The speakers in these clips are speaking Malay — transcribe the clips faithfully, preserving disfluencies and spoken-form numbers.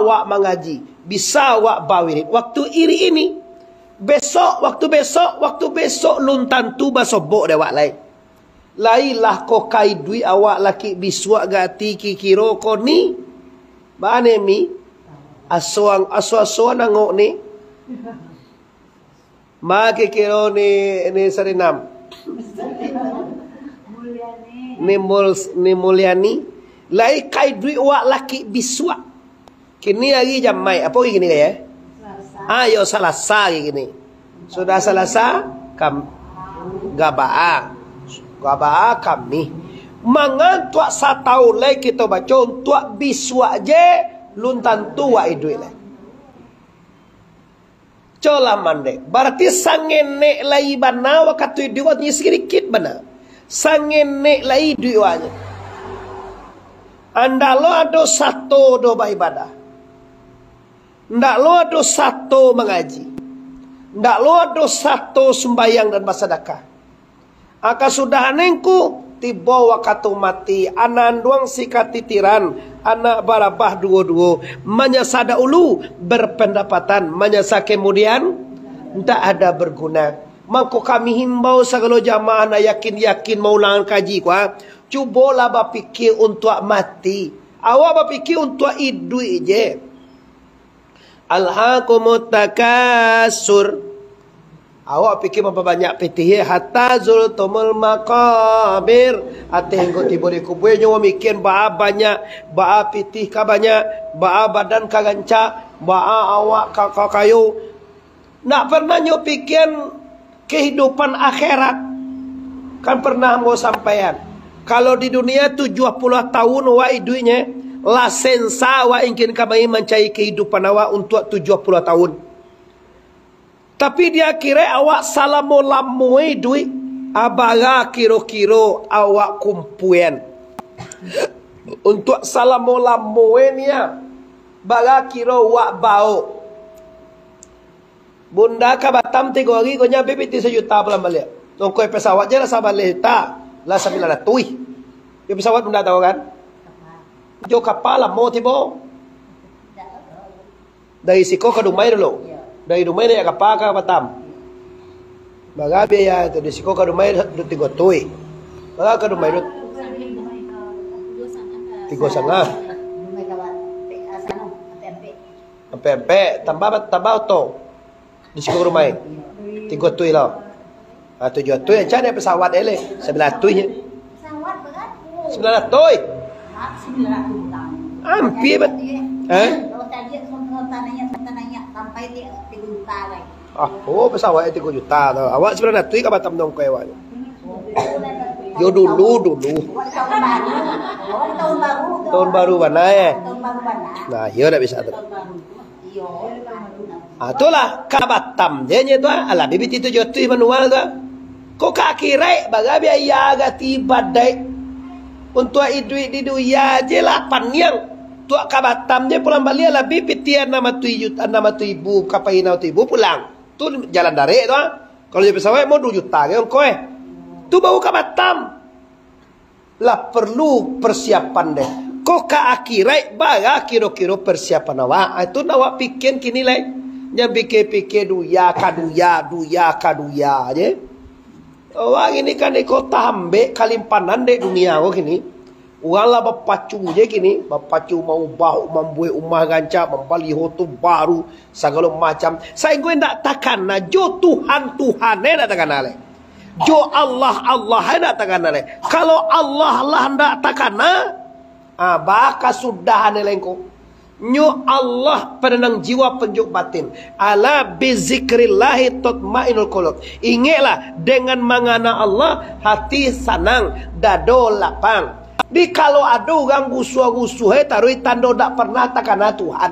awak mengaji, bisa awak bawirin. Waktu iri ini, besok, waktu besok, waktu besok luntan tu basobok dewak lain. Lailah ko kai dui awak laki biswak gati kikiro ko ni. Bane mi? Aswang aswa-aswa nangok ni. Ma kikiro ni ni Sarinam. Ni mul ni Mulyani. Lai kai dui awak laki biswak. Kini lagi jam mai. Apa lagi gini kaya? Ayo Selasa gini. Sudah Selasa kam gabaa. Gabaa kami. Mangan tuak satau lai kita baca tuak biswa je luntan tua idui lai. Cola mande. Berarti sangene lai bana wakatu idui ni sedikit bana. Sangene lai idui wanya. Anda lo ada satu doa ibadah. Ndak lo ada satu mengaji. Ndak lo ada satu sembayang dan bersedekah. Aka sudah nengku tiba waktu mati anak duang sikat titiran anak barabah dua-dua menyasada ulu berpendapatan menyasa kemudian tidak ada berguna. Maka kami himbau segala jamaah na yakin-yakin mau ulangan kaji kuah. Cubalah berfikir untuk mati. Awak berfikir untuk hidup je. Alhaqumut takasur. Awak fikir berapa banyak pitih hatta zultumul maqabir. Ate hingga tiba di kubur nyawa mikir ba banyak ba pitih ka banyak ba badan ka gancak ba awak ka kayu. Nak pernah nyo pikir kehidupan akhirat. Kan pernah mau sampaian. Kalau di dunia tujuh puluh tahun wa idunya la sensa wa ingin kami mencari kehidupan awak untuk tujuh puluh tahun. Tapi dia kira awak salamu lamui duit. Abaga kiro-kiro awak kumpuan. Untuk salamu lamui ni ya. Baga kiro wak bau. Bunda ka Batam tiga hari. Kau nyampe piti sejuta pelan balik. Tungkoi pesawat je lah sabar lehta. Lah sambil ada tuih. Dia pesawat bunda tahu kan? Jo kapal lah mau tiba. Dari Siko ke Dumai dulu. Dari Dumai dia kapal ke Batam. Baga biaya itu di Siko ke Dumai dua tiga tuih. Baga ke Dumai dua tiga setengah. Sampai tambah tambah auto di Siko ke Dumai tiga tuih lah. Ah tujuh tuih aja dia pesawat ele sembilan tuihnya. Pesawat berapa? Sembilan tuih. Hampir bet. Eh? Kalau tadi tanahnya tanahnya sampai dia tiga juta lagi. Ah, oh pesawatnya tiga juta tu. Awak sembilan tuih ke Batam dong kau awak. Yo dulu dulu. Tahun baru. Tahun baru. Tahun baru mana ya? Tahun baru mana? Nah, yo dah bisa tu. Yo. Ah, itulah ke Batam je nya tu. Alah bibit itu tujuh tuih manual tu. Kok kakirai baga biaya gati badai. Untuk idui di dunia je lapan yang tuak kabatam je pulang balik lebih pitian nama tu juta nama tu ibu kapaina tu ibu pulang. Tu jalan darik tu. Kalau je pesawat mau dua juta ke kau eh. Tu bawa kabatam. Lah perlu persiapan deh. Kok ka akhirat baga kiro-kiro persiapan awak. Itu awak pikir kini lai. Yang pikir-pikir duya kaduya duya kaduya je. Orang ini kan di kota ambek kalimpanan dek dunia kok gini. Orang lah berpacu je gini, berpacu mau bau membuat rumah gancak, membaliho tu baru segala macam. Saya gue ndak takkan na jo Tuhan Tuhan eh ndak takkan ale. Jo Allah Allah eh ndak takkan ale. Kalau Allah lah ndak takkan na, ah baka sudah ane lengko. Nyu Allah penenang jiwa penjuk batin. Ala bizikrillahi tatmainul qulub. Ingatlah dengan mengana Allah hati senang, dado lapang. Di kalau ada orang gusuh-gusuh he taruh tanda dak pernah takana Tuhan.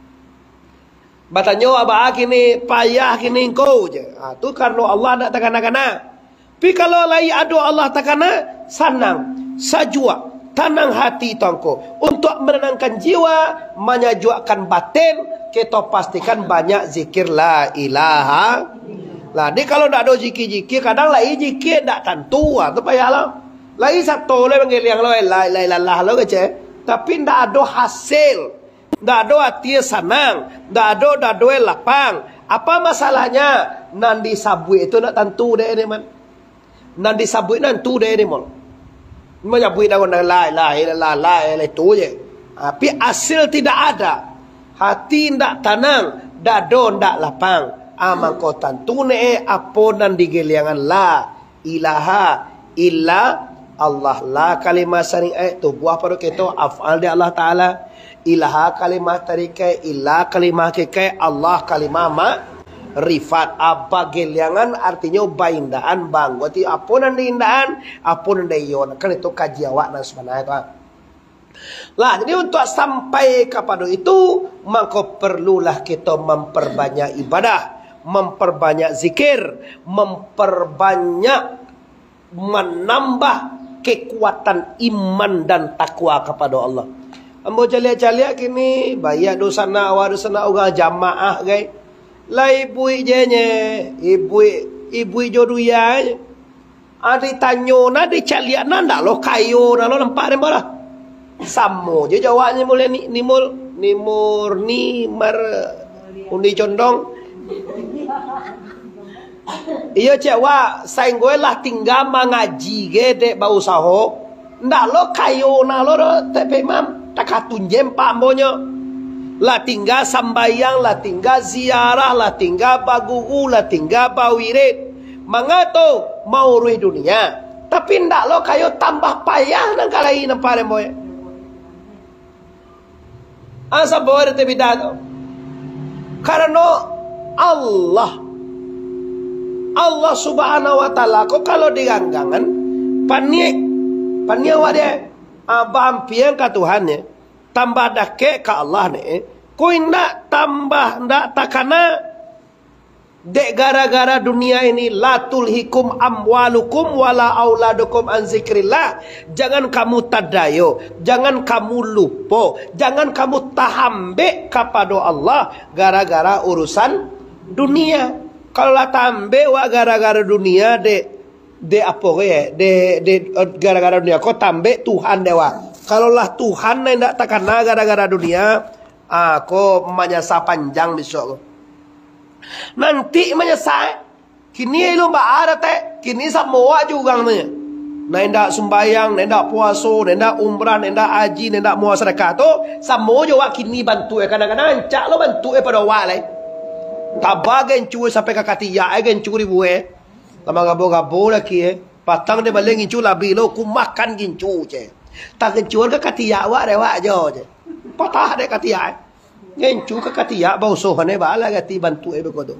Batanya abah kini payah kini engkau je. Ah tu karena Allah dak takana-kana. Tapi kalau lai ada Allah takana senang, sajua. Tenang hati tongko untuk menenangkan jiwa, menyajuakan batin, kita pastikan banyak zikir la ilaha. Lah, ni kalau tak ada zikir-zikir, kadang lai zikir tak tentu ah, tu payahlah. Lai satu le panggil yang lain la ilaha illallah lo kece, tapi tak ada hasil. Dado hati senang, dado dado lapang. Apa masalahnya? Nandi sabui itu nak tentu deh ni man. Nandi sabui nantu deh ni mal. Menyabui dengan la la la la itu je. Tapi hasil tidak ada. Hati ndak tenang, dado ndak lapang. Amang ko tentu ne apa nan digeliangan la ilaha illa Allah. La kalimah sering eh tu buah pada kita afal di Allah Taala. Ilaha kalimah tarikai illa kalimah kekai Allah kalimah ma rifat. Apa geliangan artinya baindaan bang. Berarti apa nan diindaan, apa nan dayon. Kan itu kaji awak dan sebenarnya tu. Lah jadi untuk sampai kepada itu maka perlulah kita memperbanyak ibadah, memperbanyak zikir, memperbanyak menambah kekuatan iman dan takwa kepada Allah. Ambo jaliak-jaliak kini bayar dosa nak wa dosa nak orang jamaah gai. Lah ibu ijenya, ibu ibu jodoya. Ada tanyo na de caliak nanda lo kayo na lo nampak dem bara. Samo je jawabnya mulai ni nimul nimur ni mar undi condong. Iya cewa saing gue lah tinggal mengaji ge dek bau saho. Ndak lo kayo na lo tepe mam. Takatun jempa ambonya. Lah tinggal sambayang, lah tinggal ziarah, lah tinggal bagugu, lah tinggal bawirid. Mangato mau ruih dunia. Tapi ndak lo kayo tambah payah nang kalai nampak remboy. Asa boleh te bidado. Karena Allah Allah Subhanahu wa taala kok kalau diganggangan panik panik wade abang piang ka Tuhan ya. Tambah dake ka Allah ne. Ko indak tambah ndak takana dek gara-gara dunia ini la tulhikum amwalukum wala auladukum an zikrillah. Jangan kamu tadayo, jangan kamu lupa, jangan kamu tahambe kepada Allah gara-gara urusan dunia. Kalau lah tambe wa gara-gara dunia de de apa ya? De de gara-gara dunia kau tambe Tuhan dewa. Kalau lah Tuhan ndak takana gara-gara dunia, aku menyasa panjang besok. Nanti menyesal. Kini lu mbak ada teh. Kini semua juga namanya. Nenda sembayang, nenda puasa, nenda umrah, nenda haji, nenda mua sedekah tu. Semua juga kini bantu eh. Kadang-kadang cak lo bantu eh pada awak lah. Tabagen cuy sampai ke katiya eh gen curi bueh. Lama gabo-gabo lagi eh. Patang dia balik gincu labi lo ku makan gincu je. Tak gincu ke katiya awak rewak je. Patah dek katiya eh. Ngencu ke katiya bau sohane bala gati bantu e bekodo.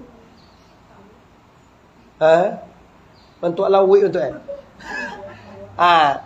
Ha? Bantu lawi untuk eh. Ah.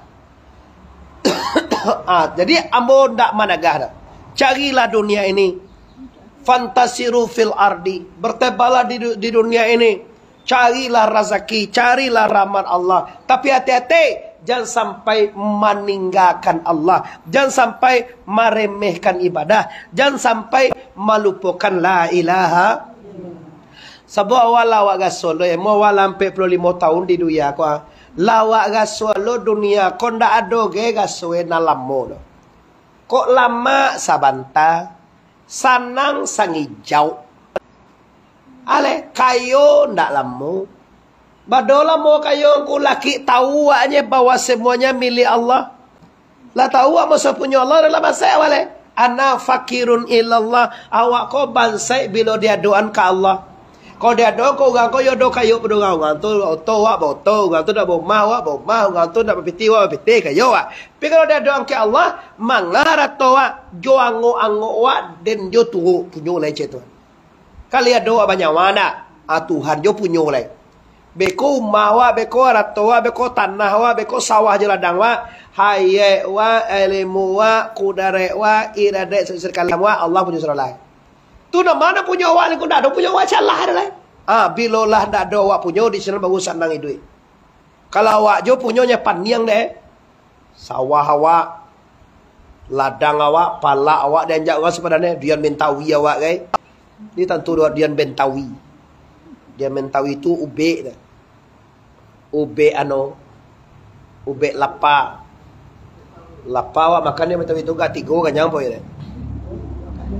Ah, jadi ambo ndak managah dah. Carilah dunia ini. Fantasiru fil ardi. Bertebalah di, di dunia ini. Carilah rezeki, carilah rahmat Allah. Tapi hati-hati, jangan sampai meninggalkan Allah. Jangan sampai meremehkan ibadah. Jangan sampai melupakan la ilaha. Sebab awal lawak gasol lo, mau awal sampai puluh lima tahun di dunia ko. Lawak gasol lo dunia ko ndak ada ge gasol na lamo lo. Kok lama sabanta, sanang sangijau. Ale kayo ndak lamo. Badola mau kayo ku laki tahu aja bahwa semuanya milik Allah. Lah tahu masa punya Allah dalam masa awal. Ana fakirun ilallah. Awak ko bansai bila dia doan ke Allah. Kau dia doa kau gang kau yo do kayo berdoa gang tu auto wa boto gang tu dak bo ma wa bo ma gang tu dak piti wa piti kayo wa. Tapi kalau dia doa ke Allah mangara to wa jo ango ango wa den jo tu punyo lai ce tu. Kalian doa banyak mana? Ah Tuhan jo punyo lai. Beko mawa, beko ratoa, beko tanah wa, beko sawah jeladang wa, haye wa, ilmu wa, kudare wa, irade sekali wa, Allah punya surah lain. Tu nak mana punya wa ni kuda, punya wa salah adalah. Ah, bila lah dak ada wa punya di sana bagus senang duit. Kalau wa jo punyanya paniang deh, sawah awak, ladang awak, pala awak dan jak awak sebenarnya Dian Bentawi awak guys. Ni tentu Dian Bentawi. Dian Bentawi itu ube dah. Ube ano, ube lapa, lapa wa makannya macam itu gak tigo gak nyampo ya.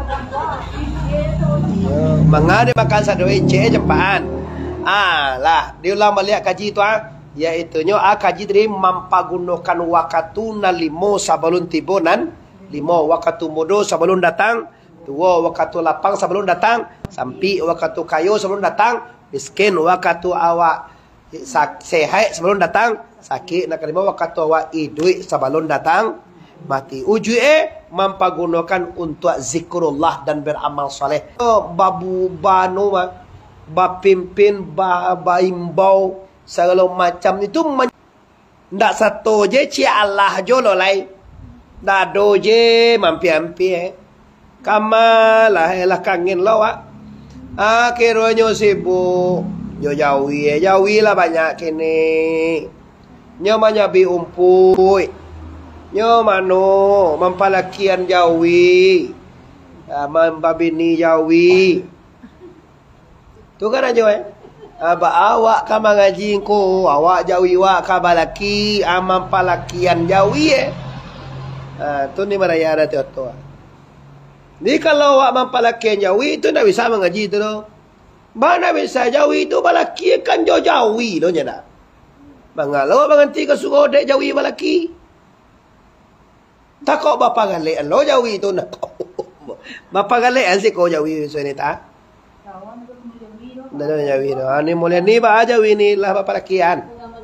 Ya, mangade makan sadoi ce jempaan. Ah lah, diulang balik kaji tu ah, yaitu nyo ah kaji dari mampagunakan waktu na limo sebelum tibonan, limo waktu mudo sebelum datang, dua waktu lapang sebelum datang, sampai waktu kayu sebelum datang, miskin waktu awak sehat sebelum datang, sakit nak kelima waktu awak idui sebelum datang mati. Ujue mampagunakan untuk zikrullah dan beramal soleh. Oh, babu bano bapimpin ba baimbau segala macam itu ndak satu je ci Allah jolo lai. Dado je mampi-ampi eh. Kamalah elah kangen lo ah. Akhirnya sibuk. Yo jawi, jawi lah banyak kini. Nyo manyabi umpui. Nyo mano mampalakian jawi. Mambabini jawi. Tu kan aja eh. Aba awak ka mengaji ko, awak jawi wa ka balaki amam palakian jawi eh. Ah tu ni maraya ada tu tu. Ni kalau awak mampalakian jawi tu ndak bisa mengaji tu doh. Mana bisa jawi tu balaki kan jo jawi lo nya dah. Bangalo banganti ka suruh dek jawi balaki. Tak kok bapa galek lo jawi tu nak. Bapa galek asik ko jawi so ni ta. Dah jawi tu. Ani mulai ni ba jawi ni lah bapa lakian.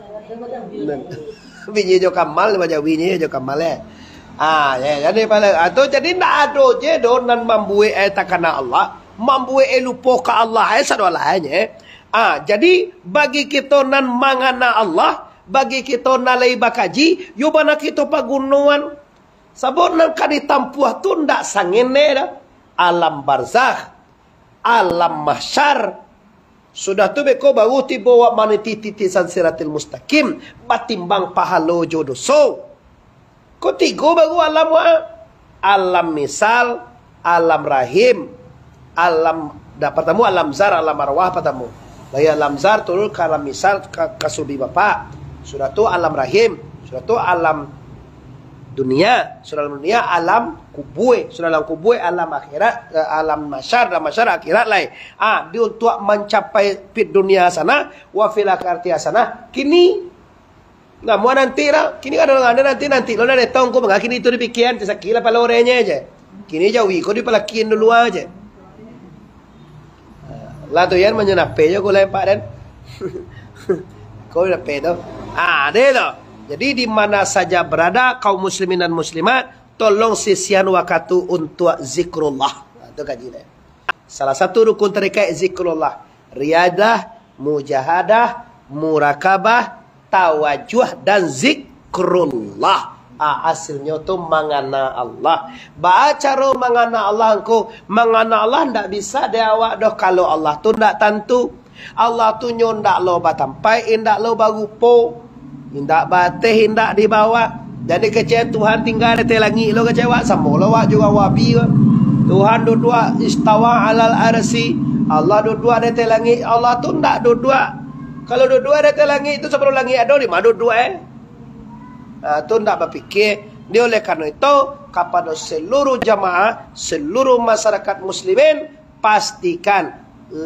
Bini jo kamal ba jawi ni jo kamal eh. Ah ya jadi pala atau jadi ndak ado je donan mambuai eh takana Allah, mambuai lupa ka Allah eh sadolahnya. Ah jadi bagi kita nan mangana Allah, bagi kita nalai bakaji, yo bana kita pagunuan. Sabon nang kadi tampuah tu ndak sangene dah. Alam barzakh, alam mahsyar. Sudah tu beko baru tiba wa maniti titisan siratil mustaqim, batimbang pahalo jodoso. Kau tiga baru alam wa, alam misal, alam rahim, alam dah pertama alam zar, alam arwah pertama. Lalu alam zar turun ke alam misal ke kasubi bapa. Sudah tu alam rahim, sudah tu alam dunia, sudah alam dunia alam kubui, sudah alam kubui alam akhirat, alam masyar dan masyar akhirat lain. Ah, dia untuk mencapai pit dunia sana, wa fil akhirati sana. Kini nah, mau nanti lah. Kini kan orang ada nanti nanti. Lo nak datang ko bangga kini itu dipikiran tersakilah pala orangnya aja. Kini jawi ko di palakian dulu aja. Lah tu yang menyenape je ko lempar dan. Ko lepe tu. Ah, deh tu. Jadi di mana saja berada kaum muslimin dan muslimat, tolong sisian waktu untuk zikrullah. Itu kaji dia. Salah satu rukun terkait zikrullah, riadah, mujahadah, murakabah, tawajuh dan zikrullah. Ah, hasilnya tu mengana Allah. Baca ro mengana Allah engkau, mengana Allah ndak bisa dia awak doh kalau Allah tu ndak tentu. Allah tu nyon ndak lo batampai, ndak lo bagupo, ndak bateh, ndak dibawa. Jadi kecewa Tuhan tinggal di langit lo kecewa sama lo wak juga wabi. Tuhan dua-dua istawa alal arsi. Allah dua-dua di langit. Allah tu ndak dua-dua. Kalau dua-dua ada ke langit itu sebelum langit ada lima dua-dua eh. Nah, itu tidak berfikir. Dia oleh karena itu kepada seluruh jamaah, seluruh masyarakat muslimin pastikan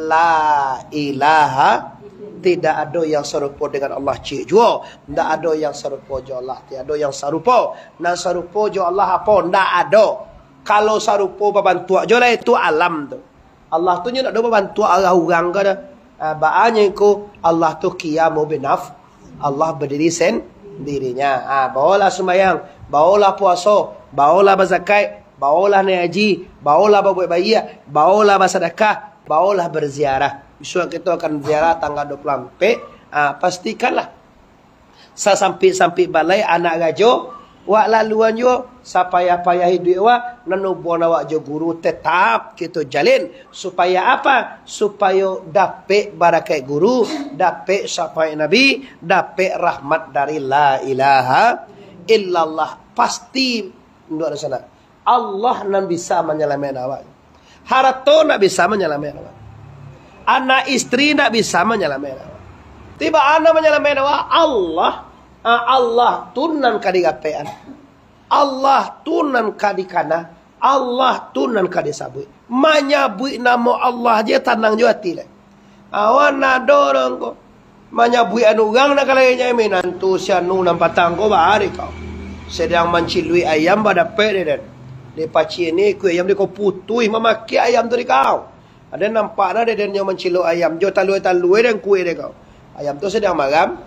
la ilaha, tidak ada yang serupa dengan Allah cik jua. Tidak ada yang serupa jo Allah. Tidak ada yang serupa. Nah serupa jo Allah apa? Tidak ada. Kalau serupa berbantu jo lah itu alam tu. Allah tu tidak ada berbantu orang-orang ke dah. Uh, Baanya ku Allah tu qiyamu binaf, Allah berdiri sendirinya. Ah, bawalah sembahyang, bawalah puasa, bawalah berzakat, bawalah naik haji, bawalah berbuat baik, bawalah bersedekah, bawalah berziarah. Besok kita akan ziarah tanggal dua puluh empat. Ah, pastikanlah sampai-sampai balai anak gajo wak laluan yo sapaya-payah hidup wak nanubon awak jo guru tetap kita jalin supaya apa? Supaya dapat barakat guru, dapat syafaat Nabi, dapat rahmat dari la ilaha illallah. Pasti nduk ada sana. Allah nan bisa menyelamatkan awak. Harta nak bisa menyelamatkan awak. Anak istri nak bisa menyelamatkan awak. Tiba anak menyelamatkan awak Allah. Allah tunan kadigapean. Allah tunan kadikana. Allah tu nan ka disabui. Manyabui nama Allah je tanang jo hati le. Awan nado dong ko. Manyabui anu gang nak kalainya minan tu sianu nam patang ko bahari kau. Sedang mencilui ayam pada pe den. Di paci ni ku ayam di ko putui memaki ayam tu di kau. Ada nampak dah den yang mencilu ayam jo talui-talui dan kuih de kau. Ayam tu sedang maram.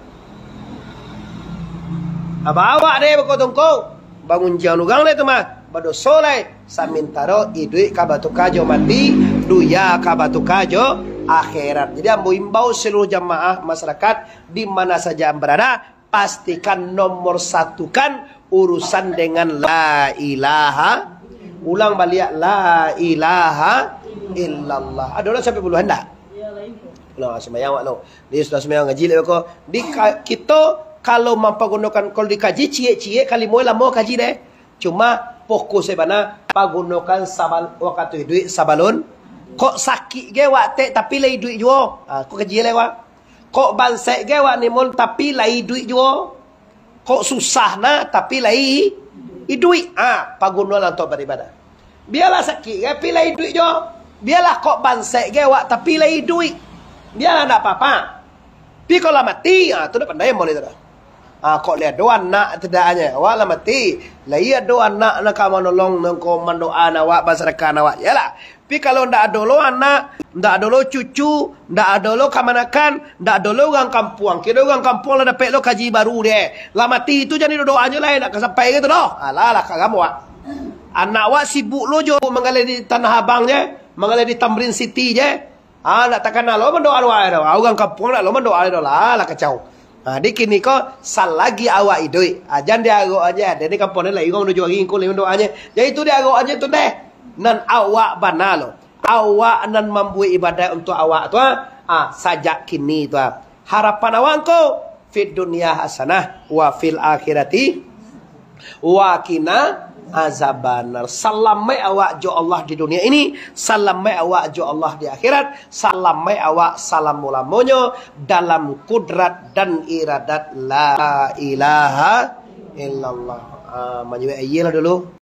Apa awak deh berkotong kau. Bangun jauh nugang le tu mah. Bado soleh samintaro idui kabatu kajo mati duya kabatu kajo akhirat. Jadi ambo imbau seluruh jamaah masyarakat di mana saja berada, pastikan nomor satukan urusan dengan la ilaha. Ulang balik la ilaha illallah. Ada orang sampai puluhan dah? Lah semayang wak lo. Dia sudah semayang ngaji le ko. Di kita kalau mampu gunakan kalau dikaji cie-cie kali moy lamo kaji deh. Cuma fokus sebana pagunakan sabal waktu duit sabalon. Kok sakit ge wak tek tapi lai duit juo. Ah kok kaji le wak. Kok bansek ge wak nimol tapi lai duit juo. Kok susah na tapi lai i duit. Ah pagunakan untuk beribadah. Biarlah sakit ge tapi lai duit juo. Biarlah kok bansek ge wak tapi lai duit. Biarlah tak apa-apa. Pi kalau mati ah tu dah pandai boleh tu dah. Ah kok lihat doa nak tidaknya awak lah mati lah iya doa nak nak kamu nolong nengko mendoa awak masyarakat awak yalah tapi kalau ndak ada lo anak ndak ada lo cucu ndak ada lo kamanakan ndak ada lo orang kampung kira orang kampung lah dapat lo kaji baru deh lah mati itu jadi doanya lain nak sampai gitu loh alah lah kamu awak anak awak sibuk lo jo mengalir di Tanah Abang je mengalir di Tamrin City je ah nak takkan lo mendoa awak orang kampung nak lo mendoa lah lah kacau. Nah, di kini kau salagi awak idoi. Ajan dia agak aja. Dia ni kampung ni lah. Ikut menuju lagi ikut lewat doanya. Jadi itu dia agak aja tu deh. Nan awak banalo. Awak nan membuat ibadah untuk awak tu ah. Ah, sajak kini tu ah. Harapan awak kau fit dunia hasanah wa fil akhirati wa kina azabannar. Salamai awak jo Allah di dunia ini, salamai awak jo Allah di akhirat, salamai awak salam mulamonyo dalam kudrat dan iradat la ilaha illallah. Ah, uh, dulu.